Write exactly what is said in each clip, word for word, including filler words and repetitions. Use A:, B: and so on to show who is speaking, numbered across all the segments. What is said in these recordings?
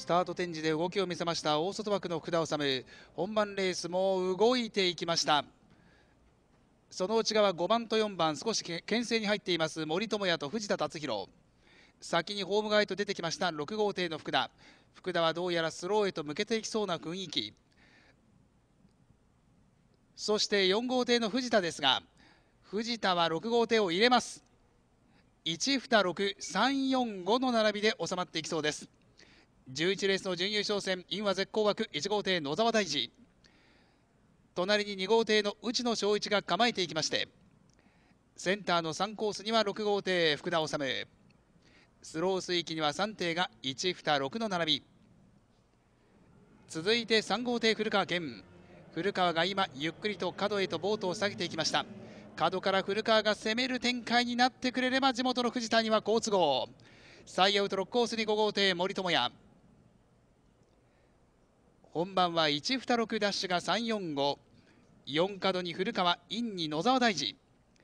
A: タート展示で動きを見せました大外枠の福田治。本番レースも動いていきました。その内側ごばんとよんばん、少し牽制に入っています森友哉と藤田達弘。先にホーム側へと出てきましたろく号艇の福田。福田はどうやらスローへと向けていきそうな雰囲気。そしてよん号艇の藤田ですが、藤田はろく号艇を入れます。いち、に、ろく、さん、よん、ごの並びで収まっていきそうです。じゅういちレースの準優勝戦、インは絶好枠いち号艇野沢大二。隣にに号艇の内野翔一が構えていきまして、センターのさんコースにはろく号艇福田治。スロー水域にはさん艇がいち、に、ろくの並び。続いてさん号艇古川健。古川が今ゆっくりと角へとボートを下げていきました。角から古川が攻める展開になってくれれば地元の藤田には好都合。サイアウトろくコースにご号艇森友哉。本番はいち、に、ろくダッシュがさん、よん、ご。よん角に古川、インに野沢大二。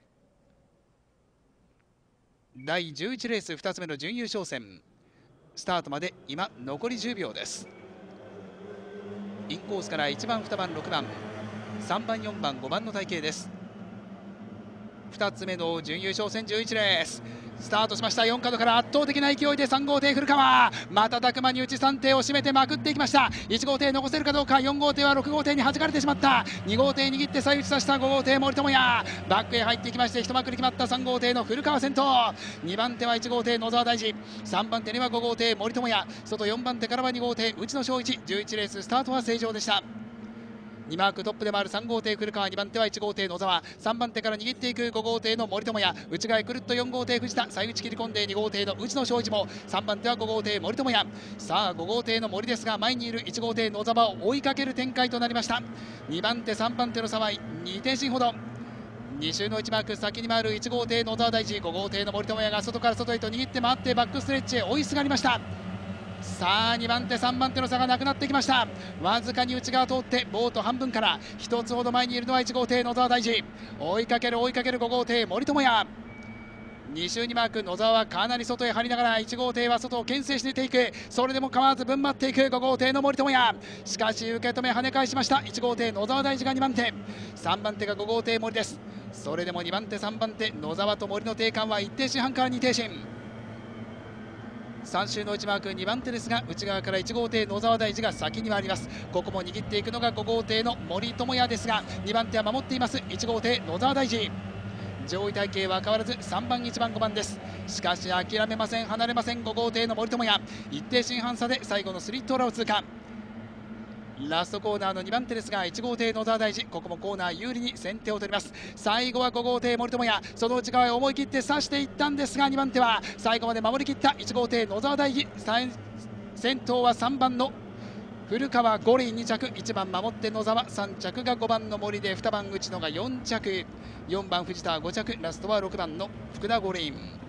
A: だいじゅういちレースふたつめの準優勝戦、スタートまで今残りじゅうびょうです。インコースからいちばん、にばん、ろくばん、さんばん、よんばん、ごばんの体型です。ふたつめの準優勝戦じゅういちレーススタートしました。よん角から圧倒的な勢いでさん号艇古川、瞬く間に内さん艇を締めてまくっていきました。いち号艇残せるかどうか。よん号艇はろく号艇に弾かれてしまった。に号艇握って再打ちさせたご号艇森友哉、バックへ入っていきまして一まくり決まったさん号艇の古川先頭。にばん手はいち号艇野沢大二、さんばん手にはご号艇森友哉、外よんばん手からはに号艇内野翔一。じゅういちレーススタートは正常でした。にマークトップでもあるさん号艇古川、にばん手はいち号艇野沢、さんばん手から握っていくご号艇の森友哉、内側へくるっとよん号艇藤田、再打ち切り込んでに号艇の内野翔一も、さんばん手はご号艇森友哉。さあご号艇の森ですが、前にいるいち号艇野沢を追いかける展開となりました。にばん手さんばん手の差はに艇進ほど。に周のいちマーク先に回るいち号艇野沢大二、ご号艇の森友哉が外から外へと握って回ってバックストレッチへ追いすがりました。さあにばん手さんばん手の差がなくなってきました。わずかに内側通ってボート半分からひとつほど前にいるのはいち号艇野沢大二、追いかける追いかけるご号艇森友哉。に周にマーク野沢はかなり外へ張りながらいち号艇は外を牽制していく。それでも構わずぶん回っていくご号艇の森友哉。しかし受け止め跳ね返しました。いち号艇野沢大二がにばん手、さんばん手がご号艇森です。それでもにばん手さんばん手野沢と森の定間はいち艇進半からに艇進。さん周のいちマークにばん手ですが、内側からいち号艇野沢大二が先に回ります。ここも握っていくのがご号艇の森友哉ですが、にばん手は守っていますいち号艇野沢大二。上位体系は変わらずさんばん、いちばん、ごばんです。しかし諦めません、離れませんご号艇の森友哉。一定進半差で最後のスリット裏を通過。ラストコーナーのにばん手ですがいち号艇野沢大二、ここもコーナー有利に先手を取ります。最後はご号艇森友哉、その内側へ思い切って刺していったんですが、にばん手は最後まで守りきったいち号艇野沢大二。先頭はさんばんの古川五輪に着、いちばん守って野沢、さん着がごばんの森でにばん内野がよん着、よんばん藤田ご着、ラストはろくばんの福田五輪。